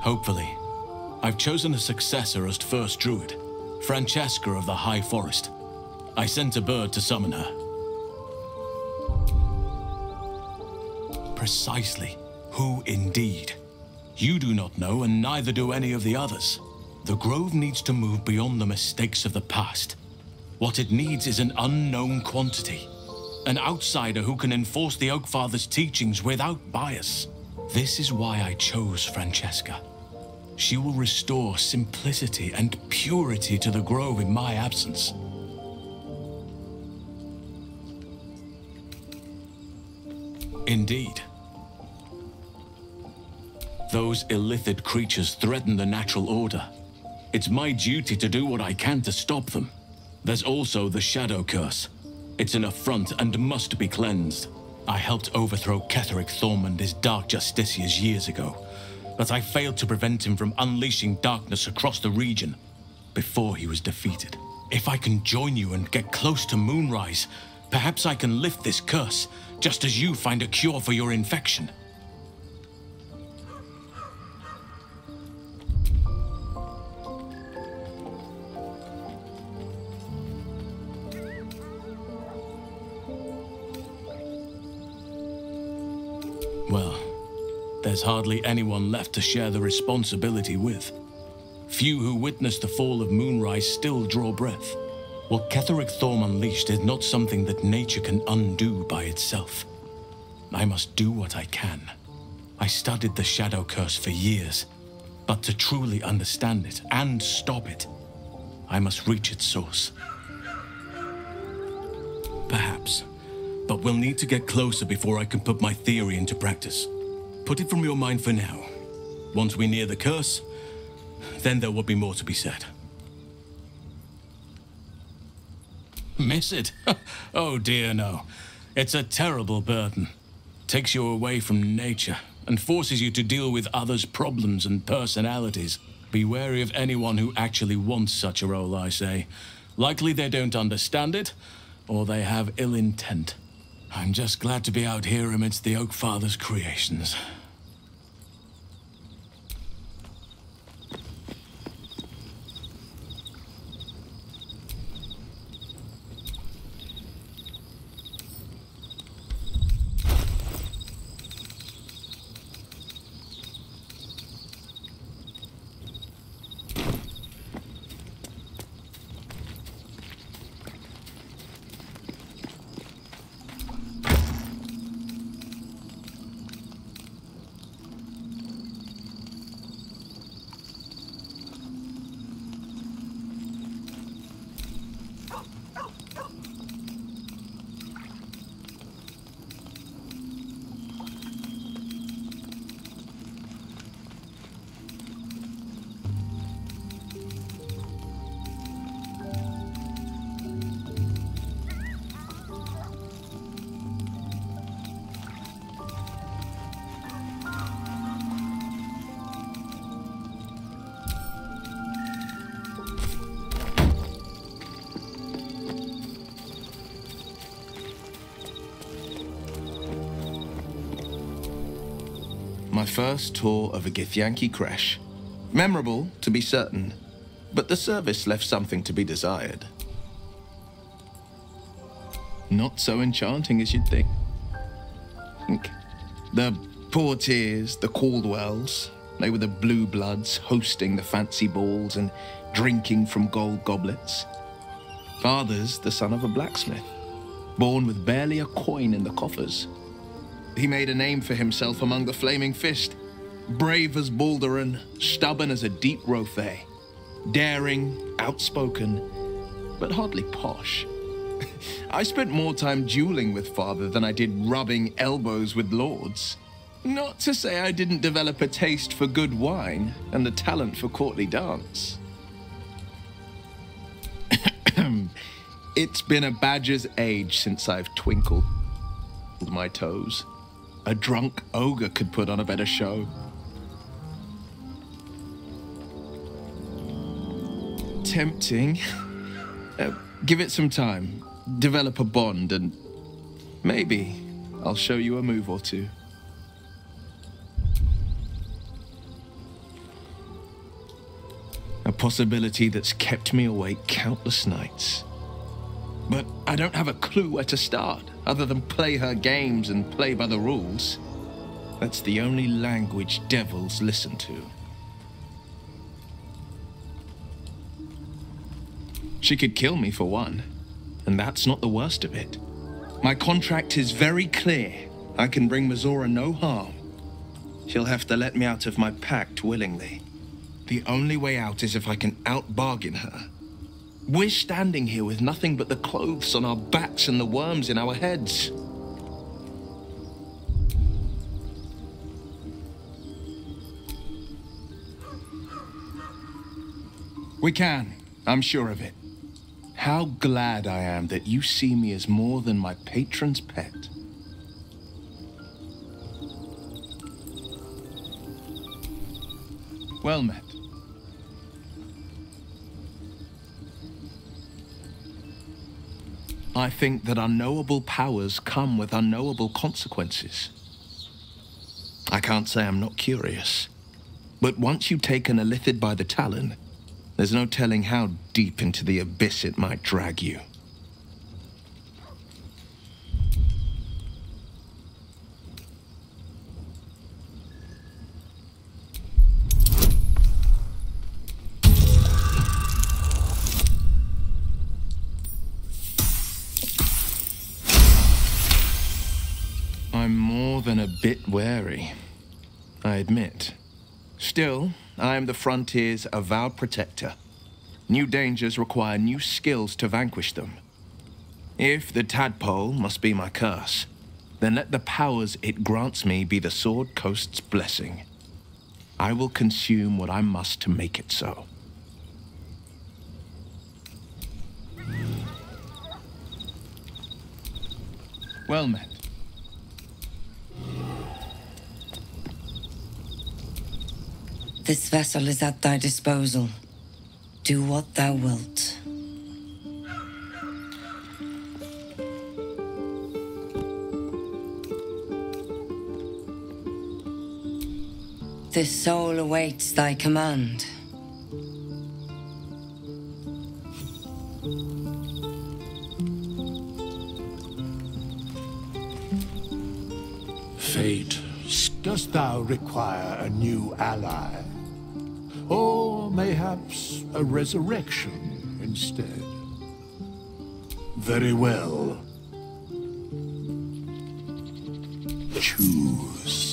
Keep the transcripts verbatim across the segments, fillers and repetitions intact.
Hopefully. I've chosen a successor as first druid, Francesca of the High Forest. I sent a bird to summon her. Precisely. Who indeed? You do not know, and neither do any of the others. The Grove needs to move beyond the mistakes of the past. What it needs is an unknown quantity. An outsider who can enforce the Oakfather's teachings without bias. This is why I chose Francesca. She will restore simplicity and purity to the Grove in my absence. Indeed. Those illithid creatures threaten the natural order. It's my duty to do what I can to stop them. There's also the Shadow Curse. It's an affront and must be cleansed. I helped overthrow Ketheric Thorm and his Dark Justiciars years ago, but I failed to prevent him from unleashing darkness across the region before he was defeated. If I can join you and get close to Moonrise, perhaps I can lift this curse, just as you find a cure for your infection. Well, there's hardly anyone left to share the responsibility with. Few who witnessed the fall of Moonrise still draw breath. What Ketheric Thorm unleashed is not something that nature can undo by itself. I must do what I can. I studied the Shadow Curse for years, but to truly understand it and stop it, I must reach its source. Perhaps. But we'll need to get closer before I can put my theory into practice. Put it from your mind for now. Once we near the curse, then there will be more to be said. Miss it? Oh dear, no. It's a terrible burden. Takes you away from nature and forces you to deal with others' problems and personalities. Be wary of anyone who actually wants such a role, I say. Likely they don't understand it, or they have ill intent. I'm just glad to be out here amidst the Oakfather's creations. My first tour of a Githyanki creche. Memorable, to be certain, but the service left something to be desired. Not so enchanting as you'd think. The Portiers, the Caldwells, they were the blue bloods hosting the fancy balls and drinking from gold goblets. Father's the son of a blacksmith, born with barely a coin in the coffers. He made a name for himself among the Flaming Fist. Brave as Baldur and stubborn as a deep Rothay. Daring, outspoken, but hardly posh. I spent more time dueling with Father than I did rubbing elbows with lords. Not to say I didn't develop a taste for good wine and the talent for courtly dance. It's been a badger's age since I've twinkled my toes. A drunk ogre could put on a better show. Tempting. Uh, give it some time. Develop a bond and maybe I'll show you a move or two. possibility that's kept me awake countless nights. But I don't have a clue where to start, other than play her games and play by the rules. That's the only language devils listen to. She could kill me for one, and that's not the worst of it. My contract is very clear. I can bring Mizora no harm. She'll have to let me out of my pact willingly. The only way out is if I can out-bargain her. We're standing here with nothing but the clothes on our backs and the worms in our heads. We can, I'm sure of it. How glad I am that you see me as more than my patron's pet. Well met. I think that unknowable powers come with unknowable consequences. I can't say I'm not curious, but once you take an illithid by the talon, there's no telling how deep into the abyss it might drag you. I'm more than a bit wary, I admit. Still, I am the frontier's avowed protector. New dangers require new skills to vanquish them. If the tadpole must be my curse, then let the powers it grants me be the Sword Coast's blessing. I will consume what I must to make it so. Well met. This vessel is at thy disposal. Do what thou wilt. This soul awaits thy command. Fate, dost thou require a new ally? Or mayhaps a resurrection instead? Very well. Choose.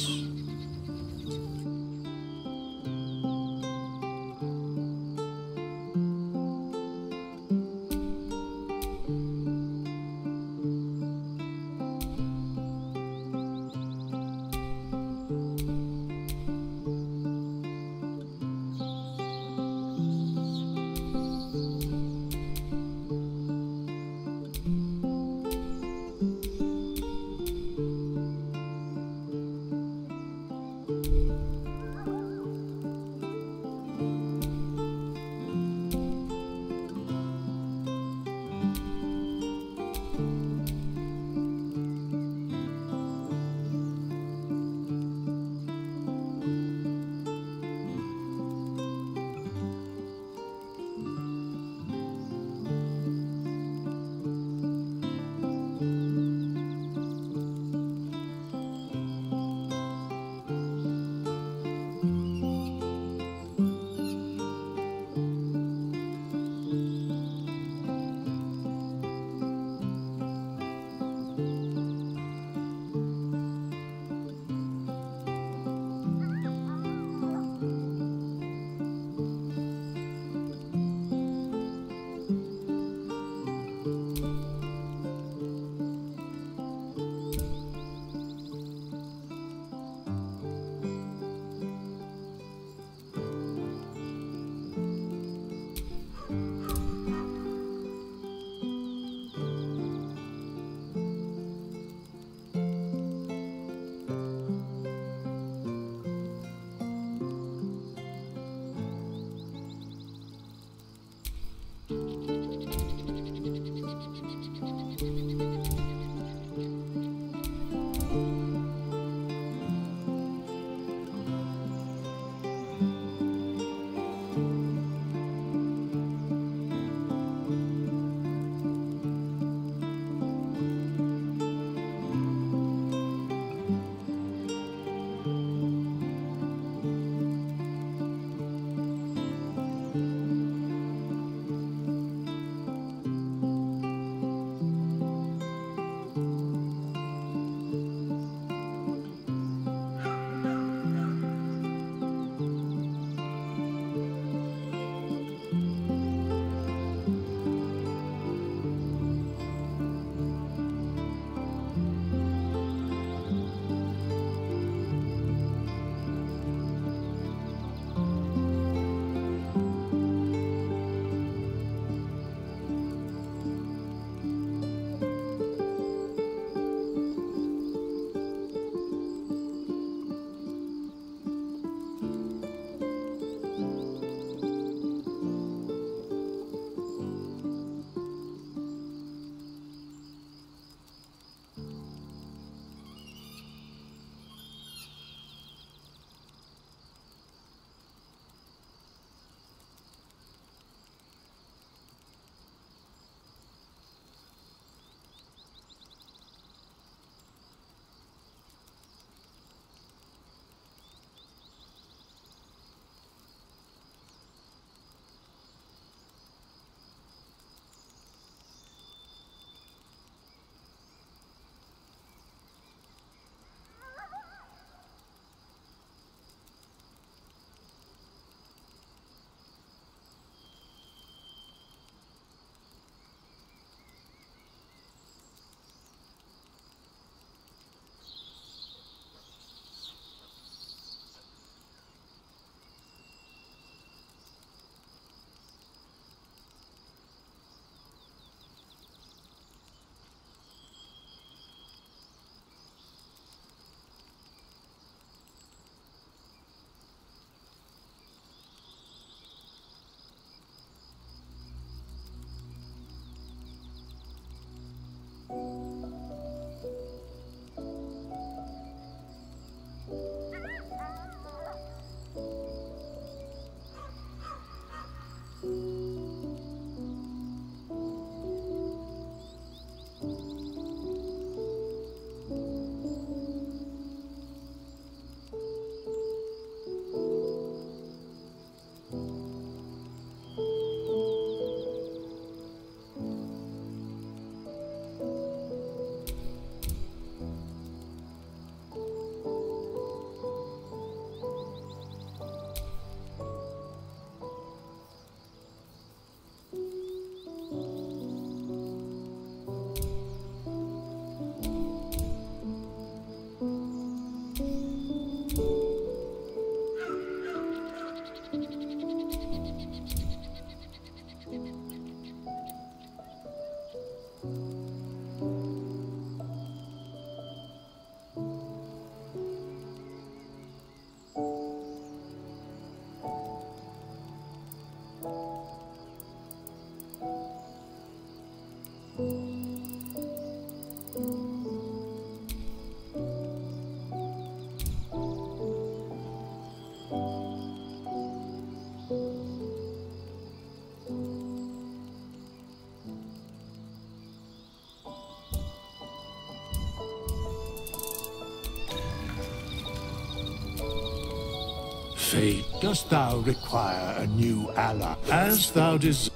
Fate, dost thou require a new ally? As thou desires.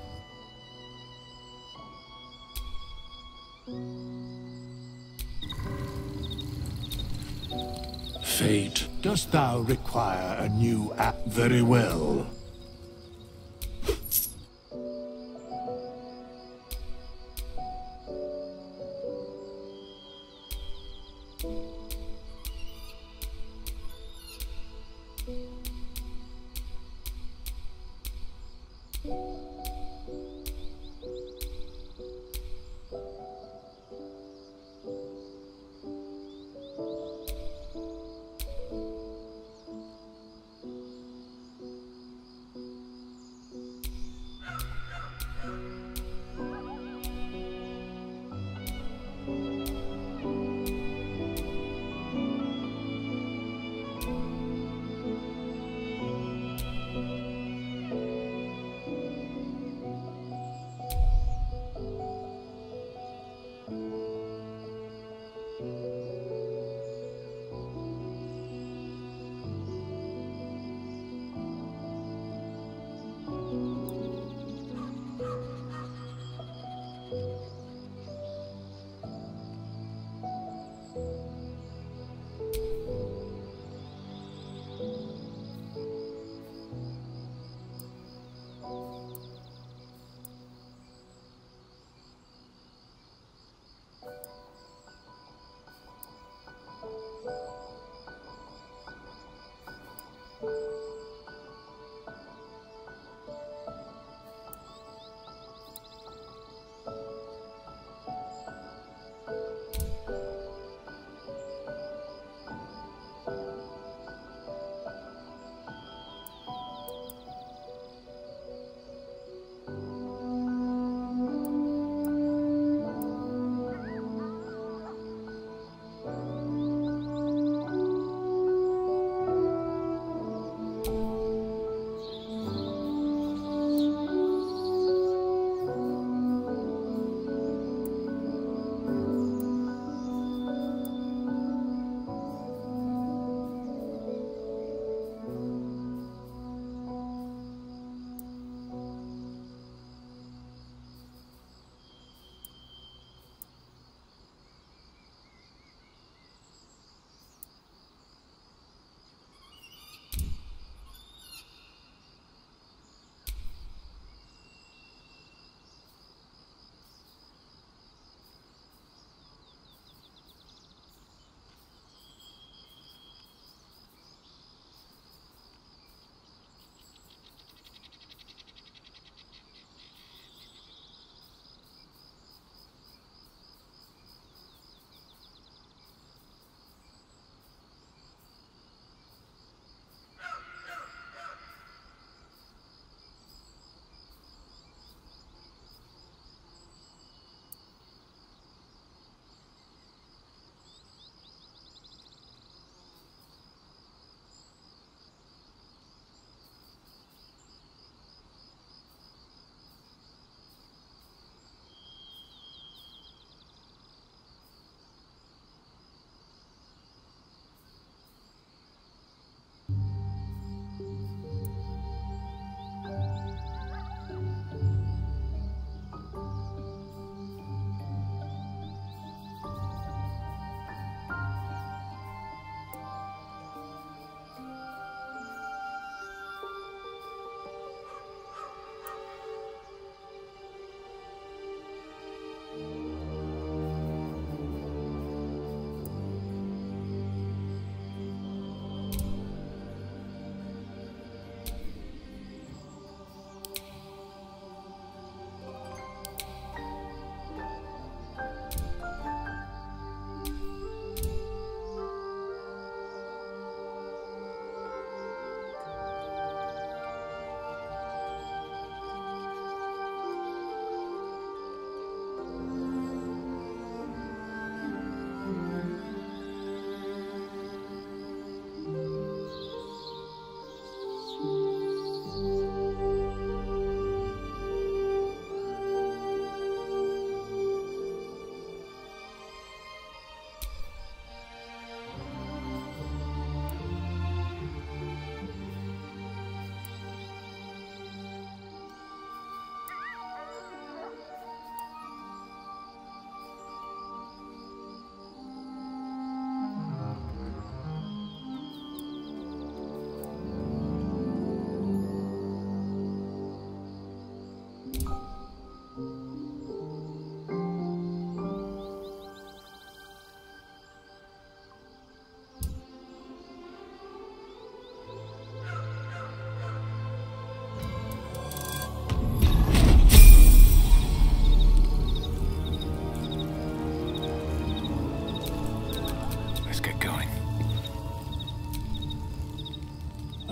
Fate, dost thou require a new ally? Very well.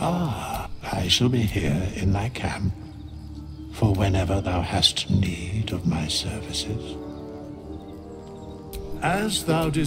Ah, I shall be here in thy camp, for whenever thou hast need of my services. As thou desired.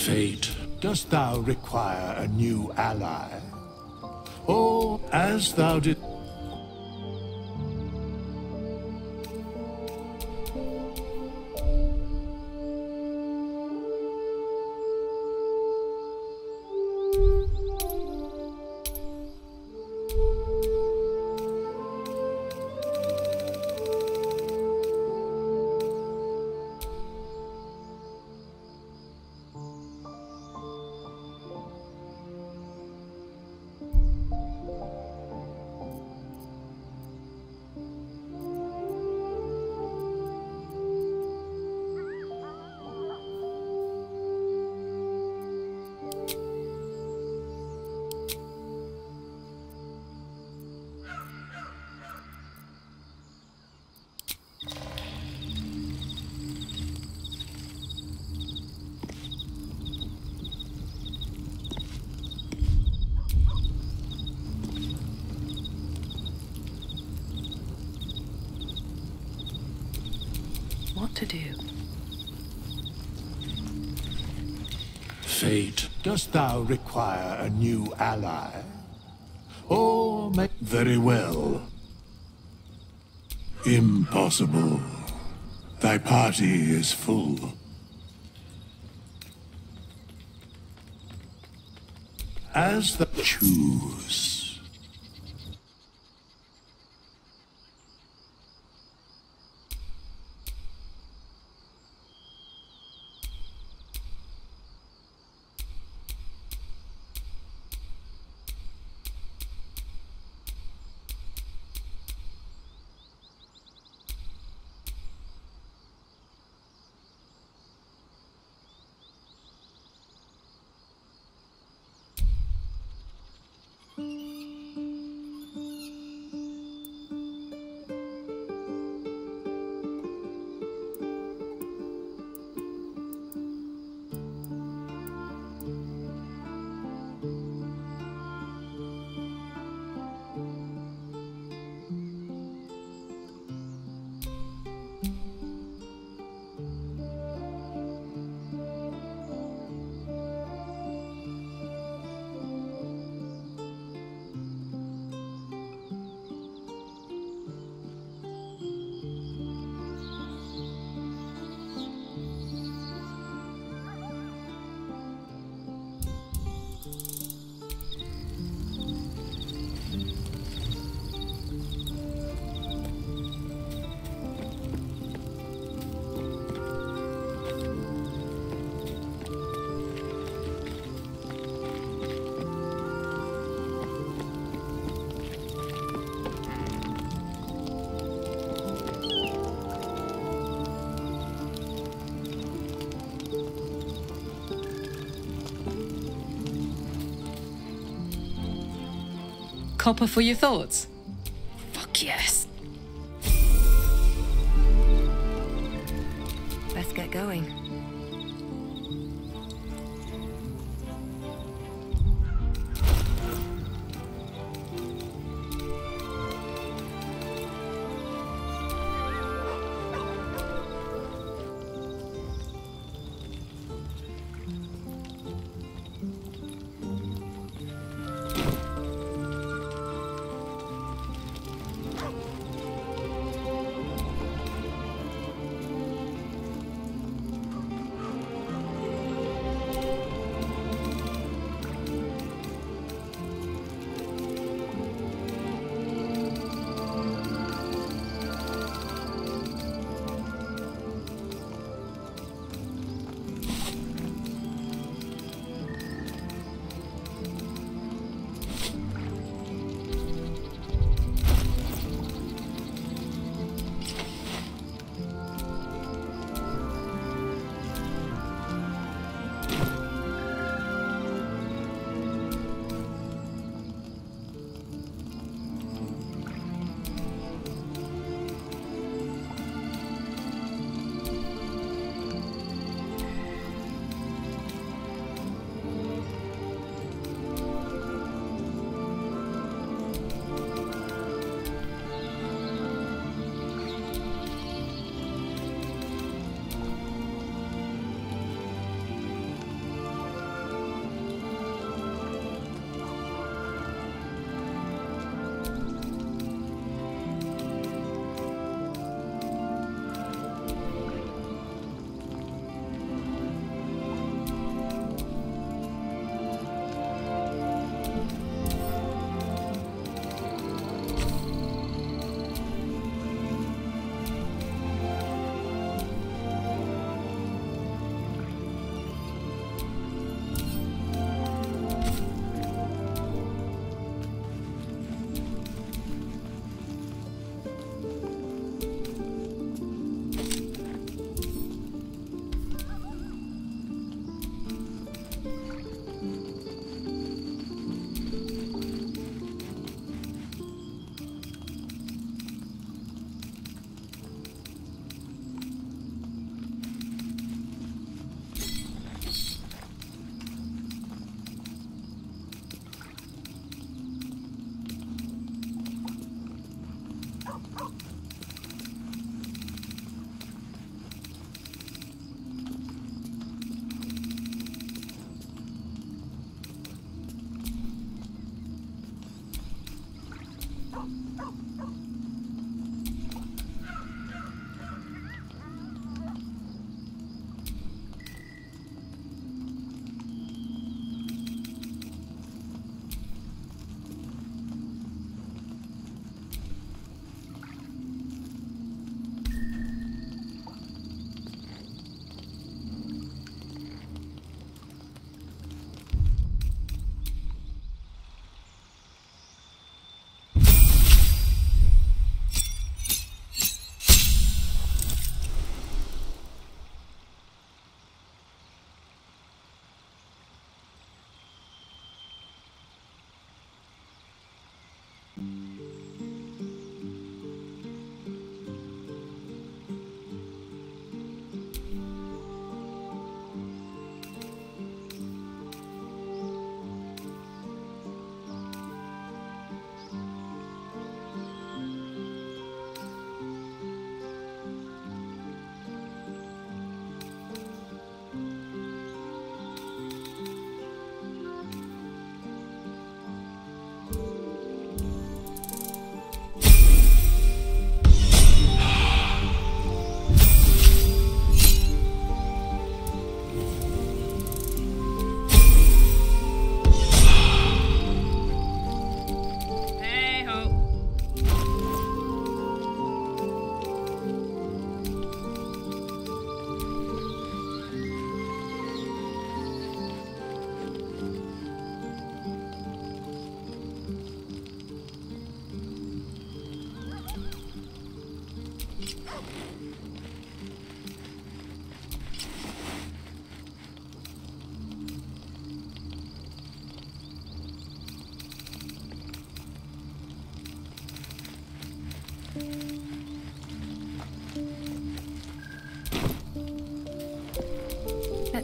Fate, dost thou require a new ally? Or, as thou did... What to do? Fate, dost thou require a new ally? Or may... Very well. Impossible. Thy party is full. As the... Choose. Copper for your thoughts? Fuck yes. Let's get going.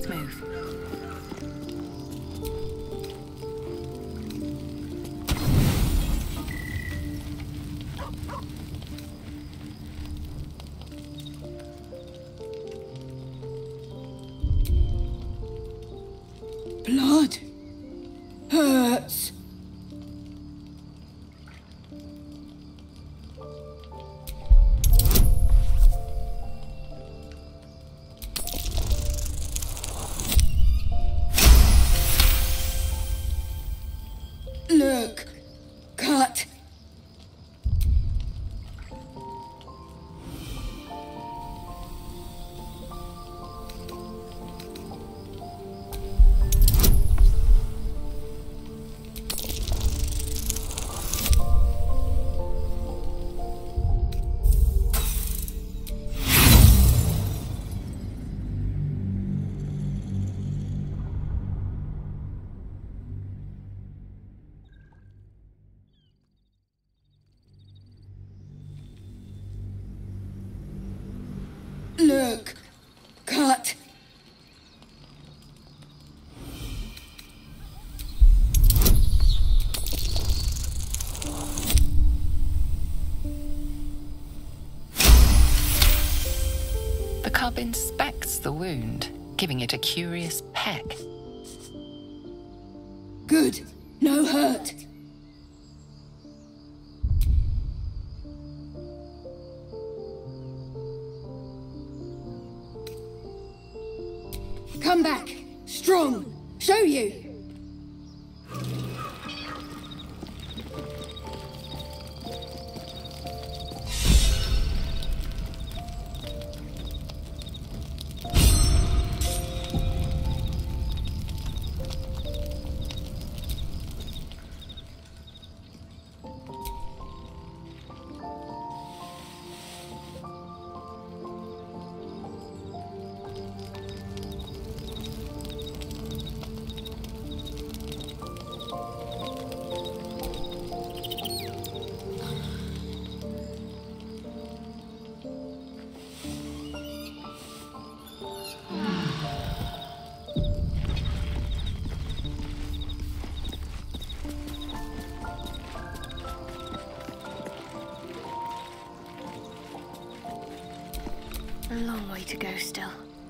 Let's move. Blood hurts. Look, cut. Look, cut. The cub inspects the wound, giving it a curious peck. Good. No hurt. Come back. Strong. Show you. A long way to go still.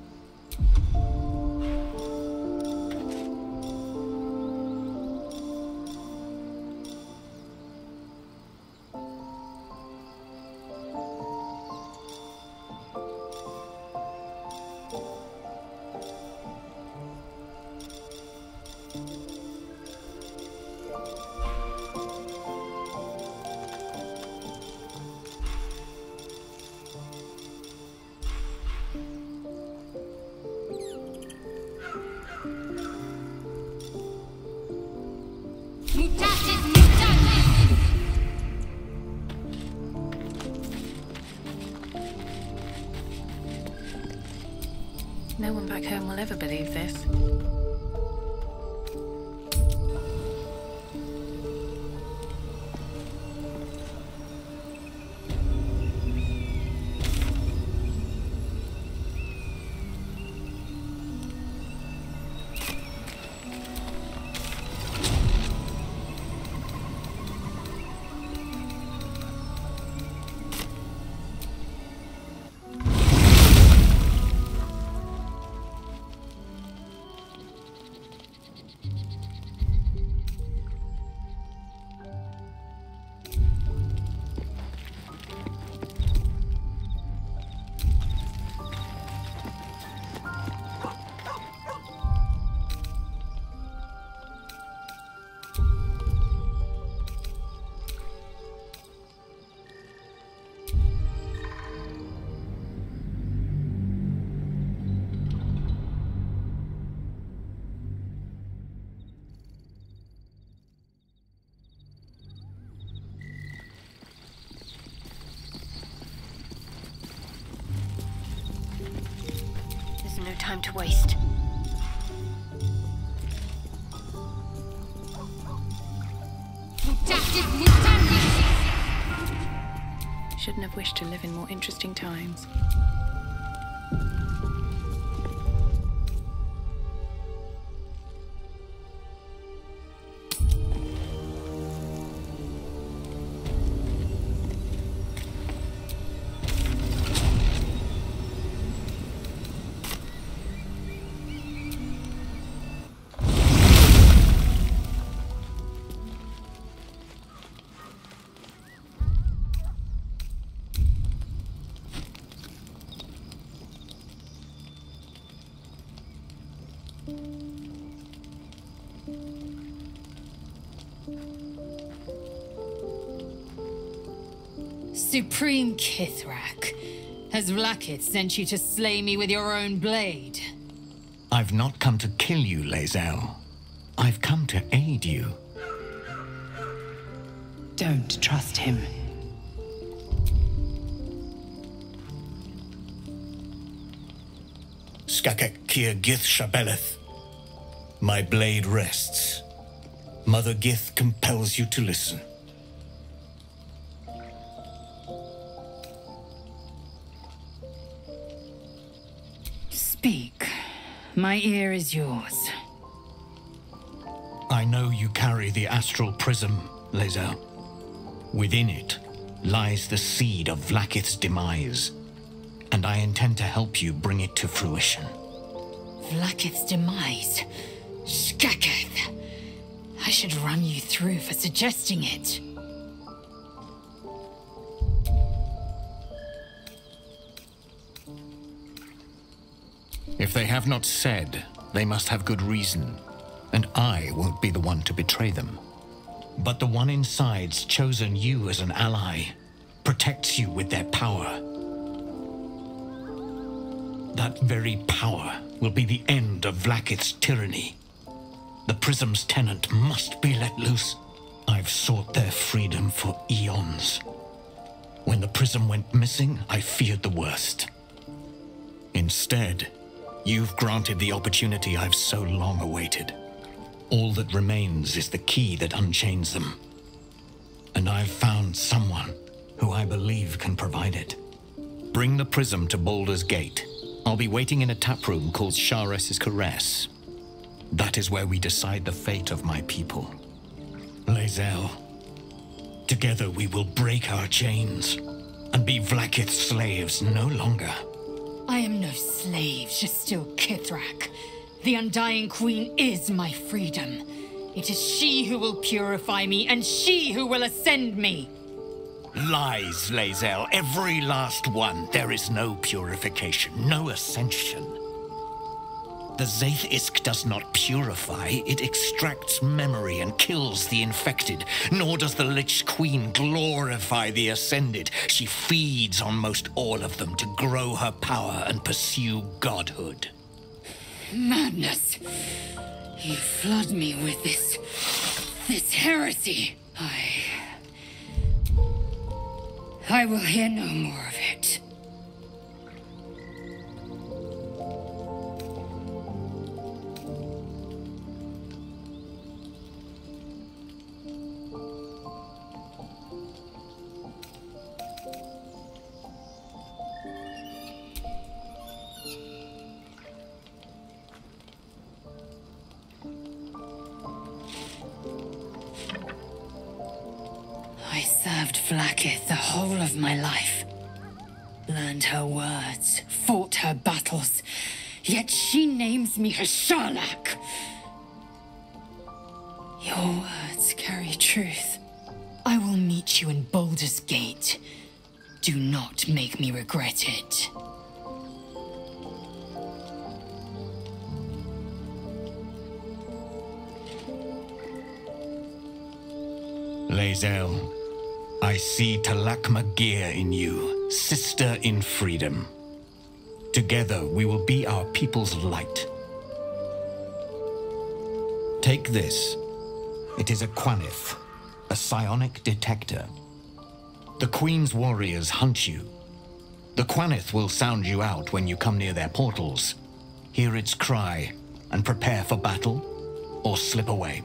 No one back home will ever believe this. No time to waste. Shouldn't have wished to live in more interesting times. Supreme Kithrak, has Vlaakith sent you to slay me with your own blade? I've not come to kill you, Lae'zel. I've come to aid you. Don't trust him. Skakek Kier Gith Shabeleth. My blade rests. Mother Gith compels you to listen. Speak. My ear is yours. I know you carry the astral prism, Lae'zel. Within it lies the seed of Vlaakith's demise, and I intend to help you bring it to fruition. Vlaakith's demise? Skaketh! I should run you through for suggesting it. If they have not said, they must have good reason, and I won't be the one to betray them. But the one inside's chosen you as an ally, protects you with their power. That very power will be the end of Vlaakith's tyranny. The Prism's tenant must be let loose. I've sought their freedom for eons. When the Prism went missing, I feared the worst. Instead, you've granted the opportunity I've so long awaited. All that remains is the key that unchains them. And I've found someone who I believe can provide it. Bring the Prism to Baldur's Gate. I'll be waiting in a taproom called Shares's Caress. That is where we decide the fate of my people. Lae'zel, together we will break our chains and be Vlaakith's slaves no longer. I am no slave, just still Kithrak. The Undying Queen is my freedom. It is she who will purify me, and she who will ascend me. Lies, Lae'zel, every last one. There is no purification, no ascension. The Zaith Isk does not purify, it extracts memory and kills the infected. Nor does the Lich Queen glorify the ascended. She feeds on most all of them to grow her power and pursue godhood. Madness! You flood me with this... this heresy. I... I will hear no more of it. I served Vlaakith the whole of my life. Learned her words, fought her battles, yet she names me her Sharlak. Your words carry truth. I will meet you in Baldur's Gate. Do not make me regret it. Lae'zel, I see Talakma Gear in you, sister in freedom. Together we will be our people's light. Take this. It is a Quanith, a psionic detector. The Queen's warriors hunt you. The Quanith will sound you out when you come near their portals. Hear its cry and prepare for battle, or slip away.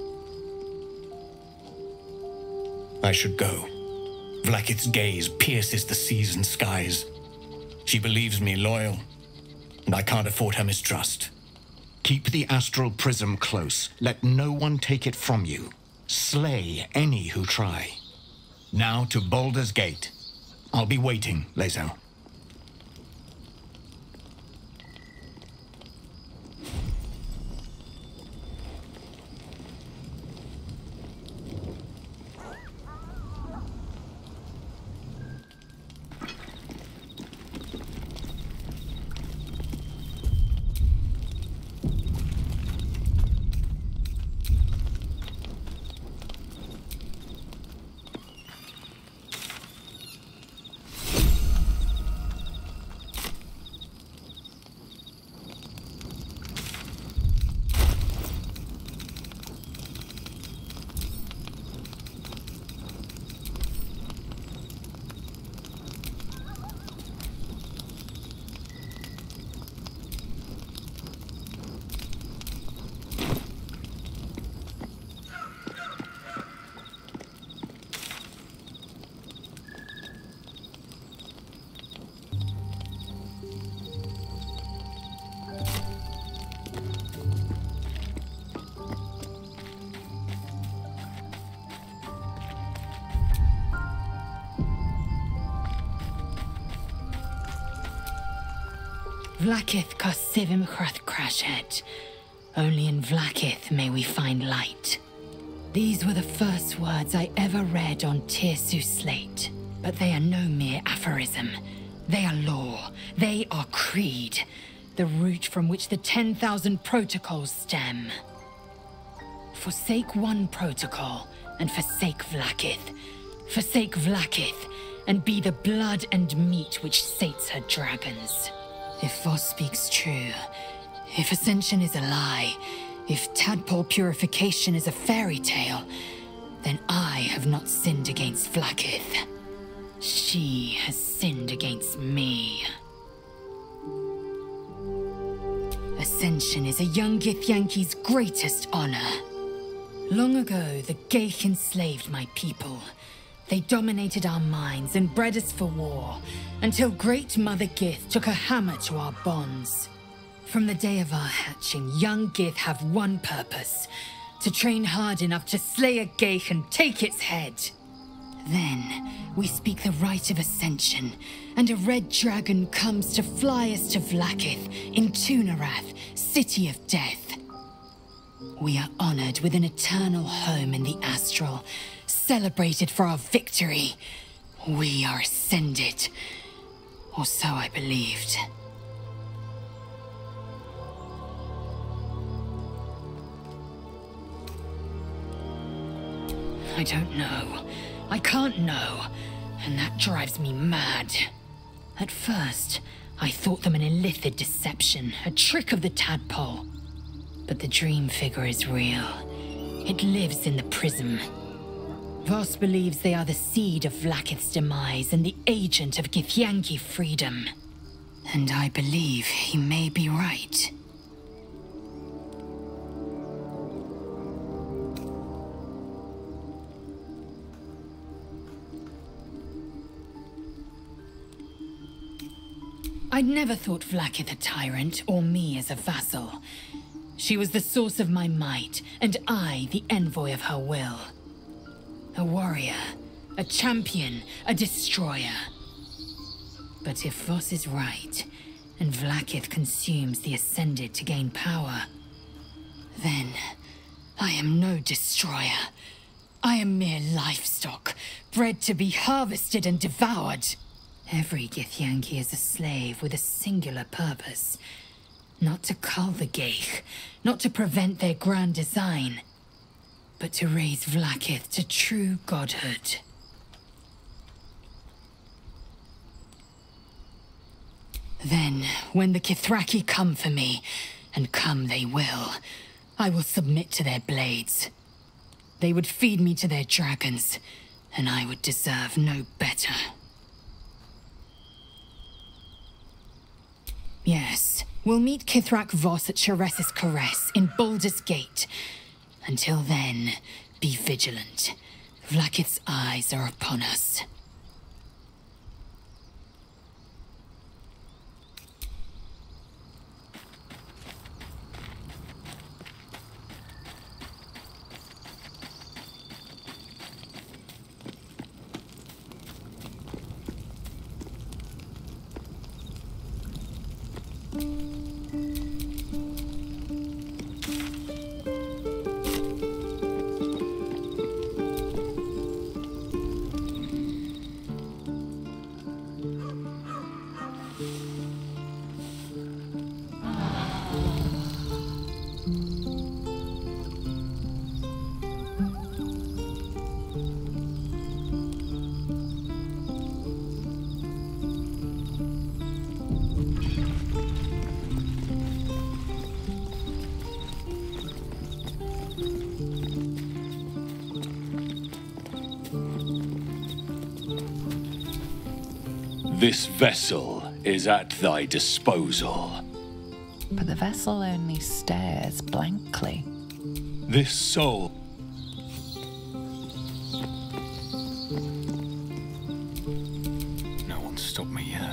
I should go. Vlaakith's gaze pierces the seas and skies. She believes me loyal, and I can't afford her mistrust. Keep the astral prism close. Let no one take it from you. Slay any who try. Now to Baldur's Gate. I'll be waiting, Lae'zel. Vlaakith Karsivim Hrath Crashhead. Only in Vlaakith may we find light. These were the first words I ever read on Tirsu slate, but they are no mere aphorism. They are law. They are creed. The root from which the ten thousand protocols stem. Forsake one protocol, and forsake Vlaakith. Forsake Vlaakith, and be the blood and meat which sates her dragons. If Voss speaks true, if Ascension is a lie, if tadpole purification is a fairy tale, then I have not sinned against Vlaakith. She has sinned against me. Ascension is a young Githyanki's greatest honor. Long ago, the Geich enslaved my people. They dominated our minds and bred us for war, until Great Mother Gith took a hammer to our bonds. From the day of our hatching, young Gith have one purpose: to train hard enough to slay a Geich and take its head. Then, we speak the rite of Ascension, and a red dragon comes to fly us to Vlaakith in Tunarath, City of Death. We are honored with an eternal home in the Astral, celebrated for our victory. We are ascended. Or so I believed. I don't know. I can't know. And that drives me mad. At first, I thought them an illithid deception, a trick of the tadpole. But the dream figure is real. It lives in the prism. Voss believes they are the seed of Vlaakith's demise and the agent of Githyanki freedom. And I believe he may be right. I'd never thought Vlaakith a tyrant, or me as a vassal. She was the source of my might, and I the envoy of her will. A warrior, a champion, a destroyer. But if Voss is right, and Vlaakith consumes the Ascended to gain power, then I am no destroyer. I am mere livestock, bred to be harvested and devoured. Every Githyanki is a slave with a singular purpose. Not to cull the Geich, not to prevent their grand design, but to raise Vlaakith to true godhood. Then, when the Kithraki come for me, and come they will, I will submit to their blades. They would feed me to their dragons, and I would deserve no better. Yes, we'll meet Kithrak Voss at Shares's Caress in Baldur's Gate. Until then, be vigilant. Vlaakith's eyes are upon us. This vessel is at thy disposal. But the vessel only stares blankly. This soul... No one's stopped me yet.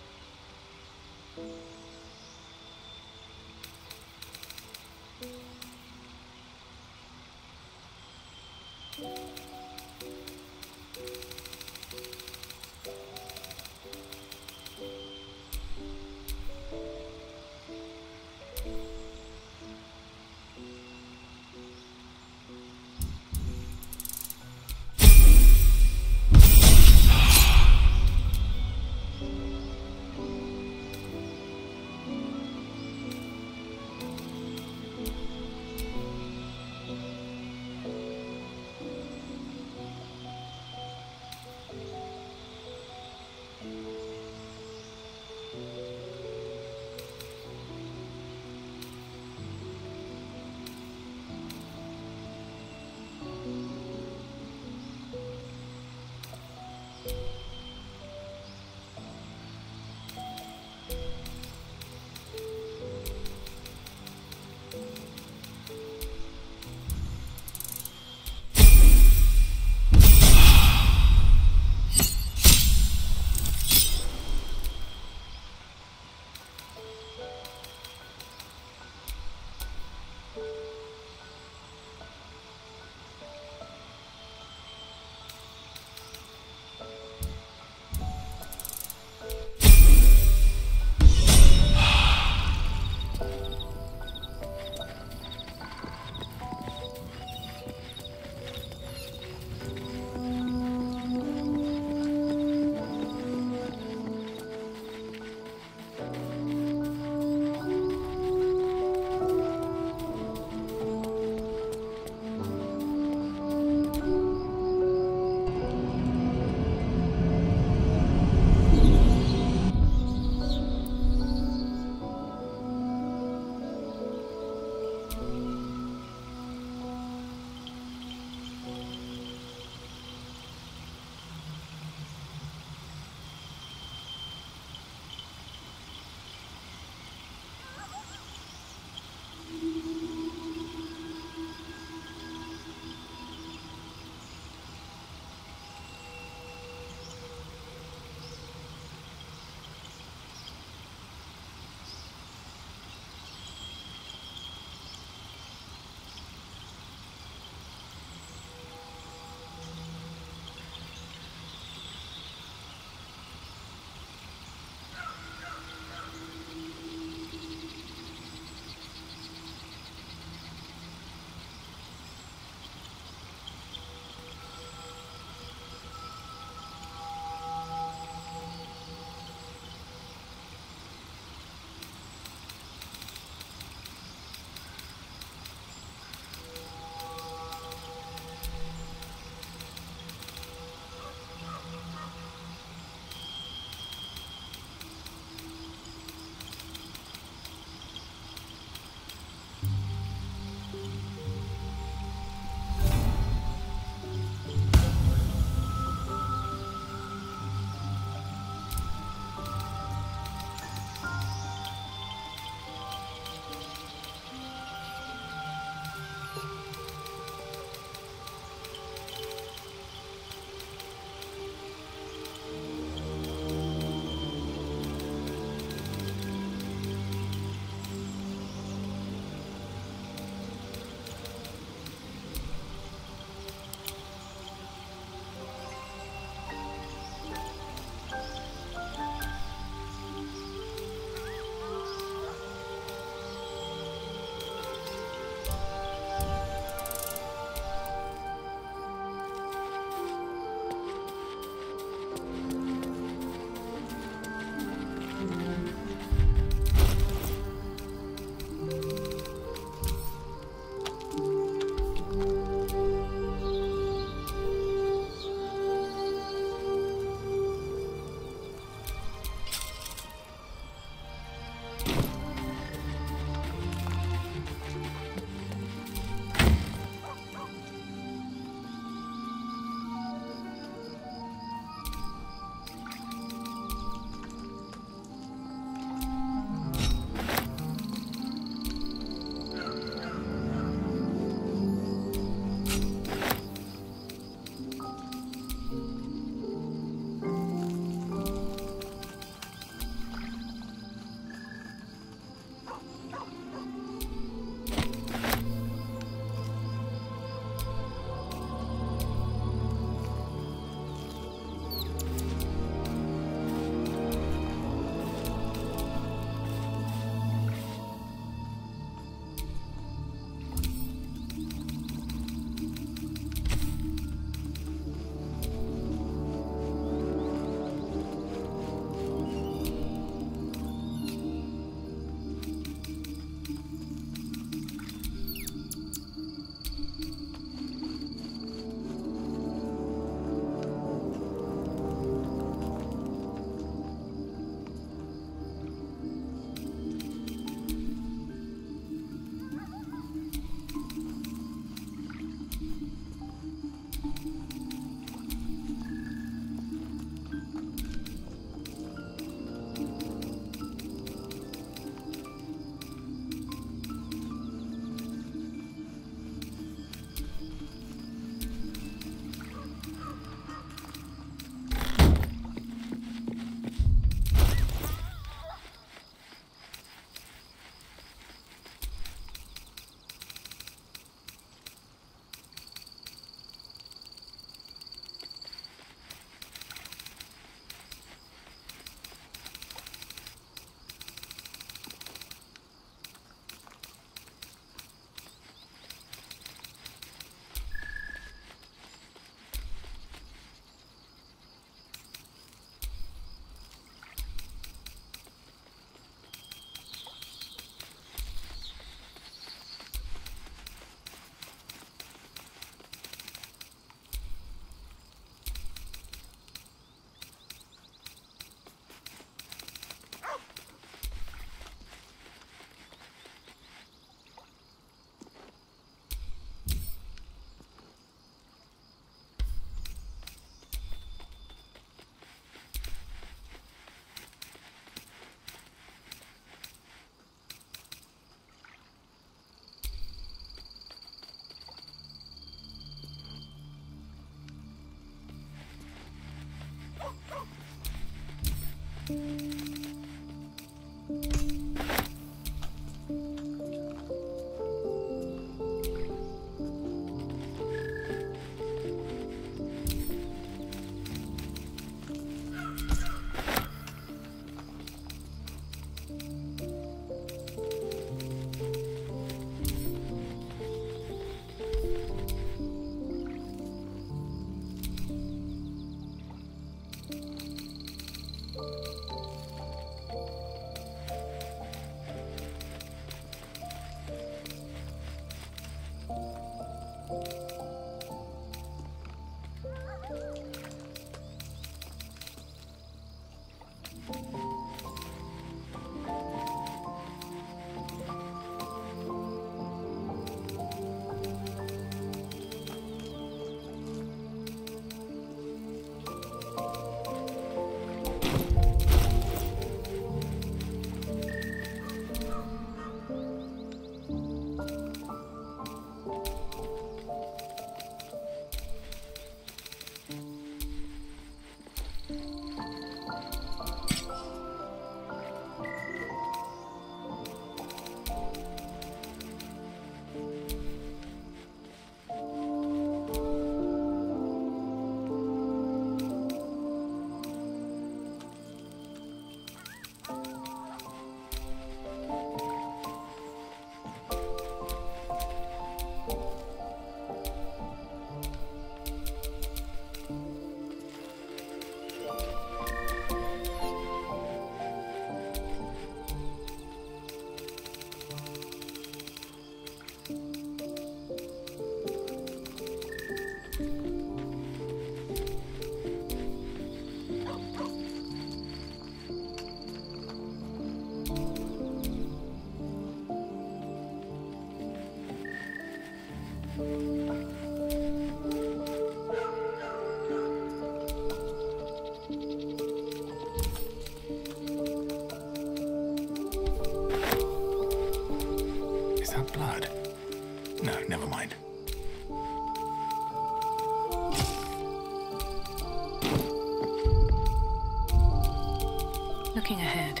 Looking ahead.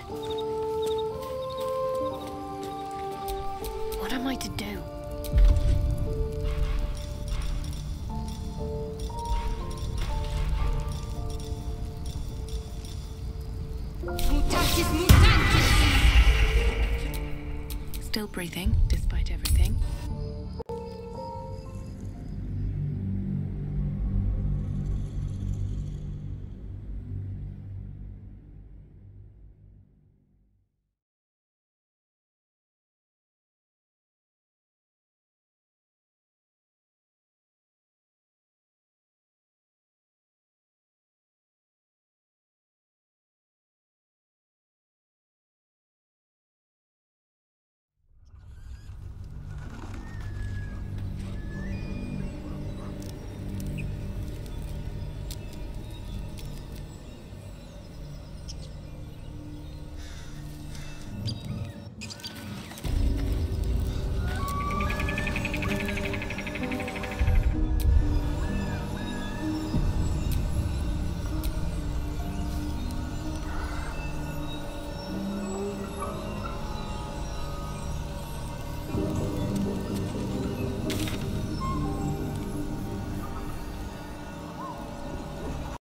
What am I to do? Still breathing, despite